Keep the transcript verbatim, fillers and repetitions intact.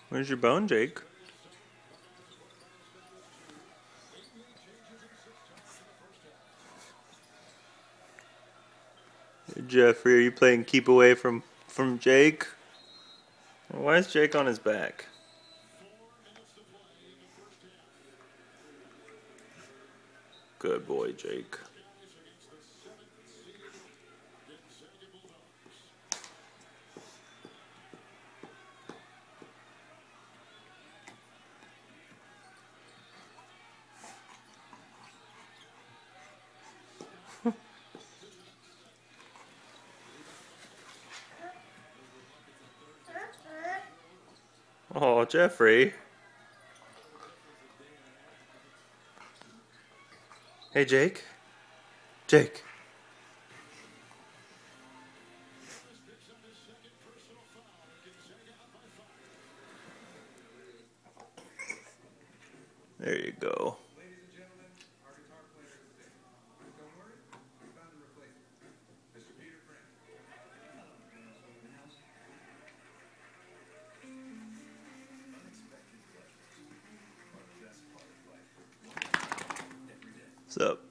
Where's your bone, Jake? Jeffrey, are you playing keep away from, from Jake? Why is Jake on his back? Good boy, Jake. Oh, Jeffrey. Hey, Jake. Jake. There you go. What's up?